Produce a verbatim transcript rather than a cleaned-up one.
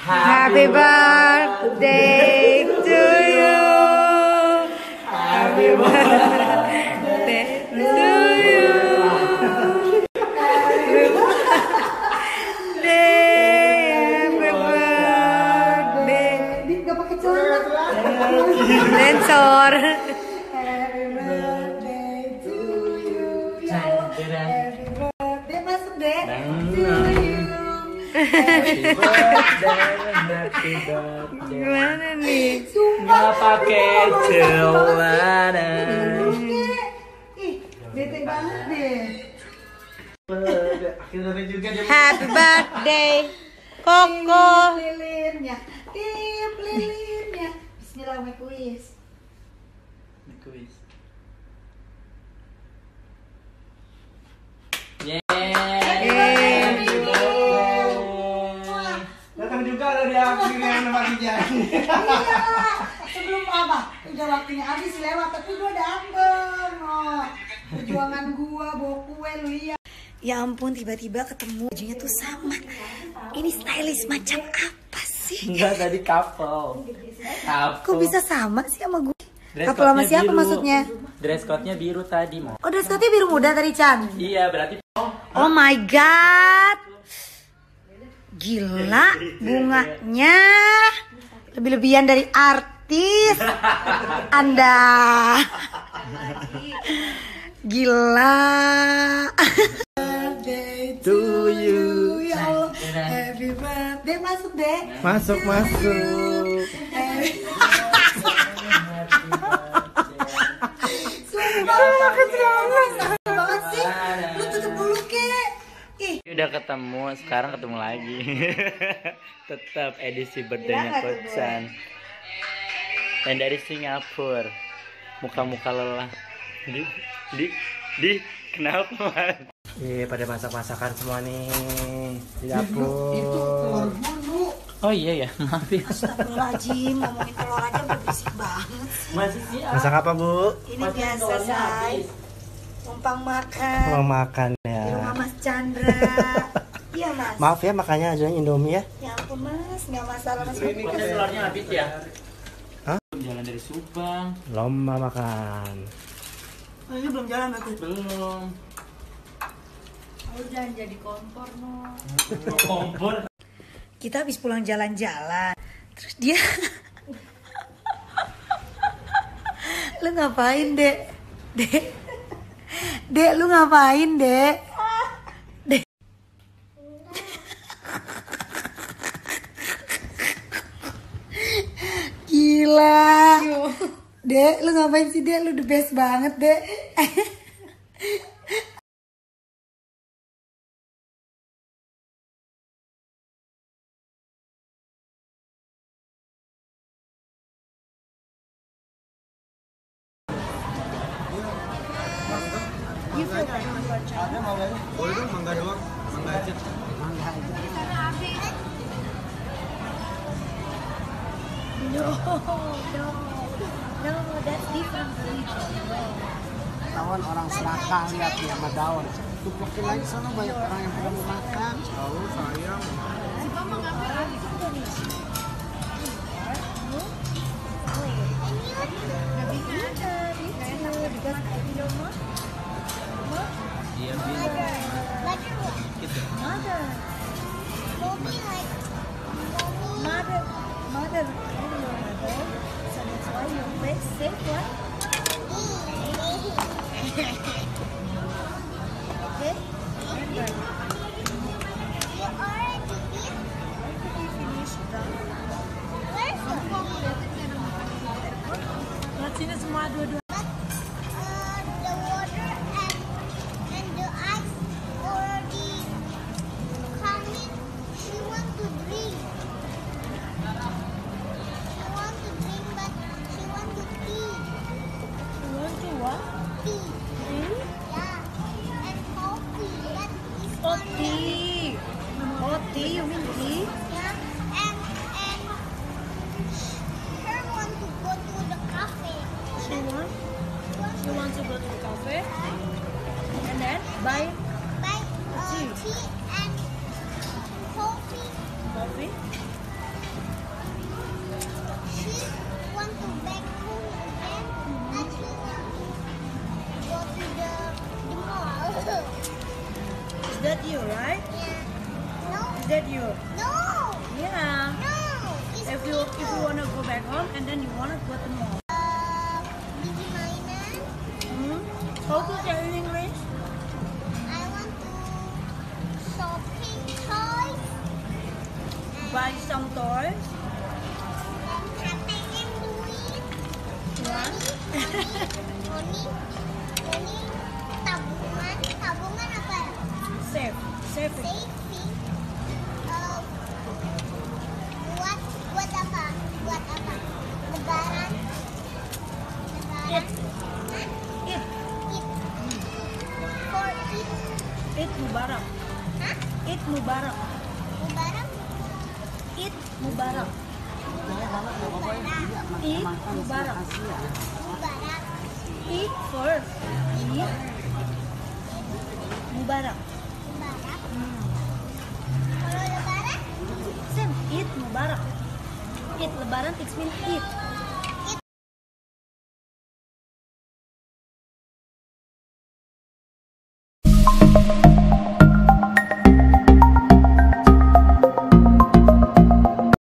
Happy birthday to you. Happy birthday to you. Happy birthday. Happy birthday. Gak pakai celana. Sensor. Happy birthday to you. Happy birthday masuk deh. To you. Happy birthday, happy birthday. Gimana nih? Nggak pakai celana. Ih, bete banget deh. Happy birthday, Koko. Lilinnya, tiup lilinnya. Bismillah, make wish. Kuis. Yeay. Datang juga lo di akhirnya sama Kijan. Iya, sebelum apa? Udah waktunya habis lewat, tapi gua dateng. Oh, perjuangan gua bawa kue lu iya. Ya ampun, tiba-tiba ketemu bajunya tuh sama. Ini stylish macam apa sih? Enggak, tadi couple. Kok bisa sama sih sama gue? Dress Couple sama code-nya siapa biru. maksudnya? Dress code-nya biru tadi, Mo. Oh, dress code-nya biru muda tadi, Chan. Iya, berarti Oh my god. Gila, bunganya lebih-lebihan dari artis. Anda. Gila. Birthday To you. ya Allah. Happy birthday masuk deh. Masuk, masuk. Sumpah, kecelakaan banget sih. Lu tutup dulu kek. Ih, udah ketemu, sekarang ketemu lagi. Tetap edisi birthday-nya Coach Chan. Dan dari Singapura. Muka-muka lelah. Di, di, di, kenapa? Iya, pada masak-masakan semua nih di dapur. Oh iya ya, maaf ya. Astagfirullahaladzim, ngomongin telur aja berisik banget sih. Masih sih. Masak apa, Bu? Ini biasa, say. Numpang makan. Mau makan Di ya. rumah Mas Chandra. Iya, Mas. Maaf ya, makannya aja Indomie ya. Ya ampun, Mas, nggak masalah, Mas. Kok telurnya habis ya? Hah? Jalan dari Subang. Lomba makan. Oh, ini belum jalan berarti. Belum. Oh, jangan jadi kompor, no. Kompor. Kita habis pulang jalan-jalan. Terus dia lu ngapain, Dek? Dek. Dek, lu ngapain, Dek? Dek. Gila. Dek, lu ngapain sih, Dek? Lu the best banget, Dek. Ada mangga? Boleh dong, mangga doang. Mangga aja. Mangga aja. No, no, no, that's different religion. Kawan orang serakah lihat ya sama daun. Tupukin lagi sana banyak orang yang belum makan. Tahu sayang. Si mama ngapain di Indonesia? Iya, Mother. Mother. Mother. So that's why your face safe, what? Okay? Lihat sini semua dua-dua. Oh, tea. Oh, tea. You mean tea? She want? She wants to go to the cafe? And then buy tea. Coffee? buy some toys? One. Tabungan, tabungan apa? Save, save it. Saving. Eh, buat buat apa? Buat apa? Lebaran. Lebaran. Eat. Hah? Eat, Eat. For eat. eat Mubarak. Hah? Eat Mubarak. Lebaran. Eat Mubarak. Eat Mubarak. Lebaran. Eat first. Eat Mubarak. Lebaran. Hmm. Kalau lebaran? Same. Eat Mubarak. Eat Lebaran it means eat.